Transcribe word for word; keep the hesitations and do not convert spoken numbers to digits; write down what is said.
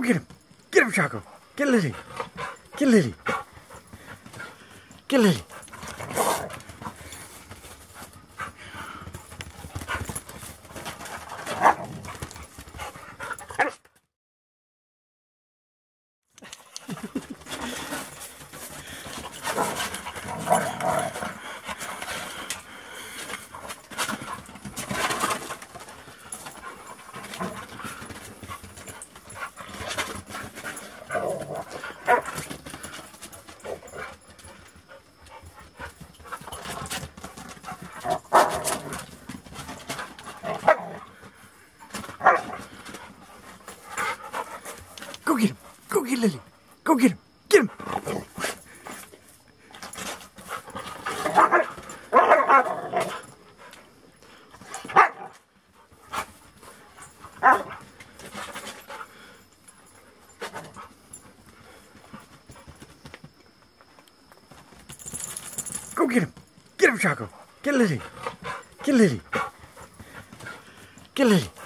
get him. Get him, Chaco. Get Lily. Get Lily. Get Lily. Go get him. Go get Lily. Go get him. Get him. Go get him. Get him, Chaco. Get Lily. Get Lily. Get Lily.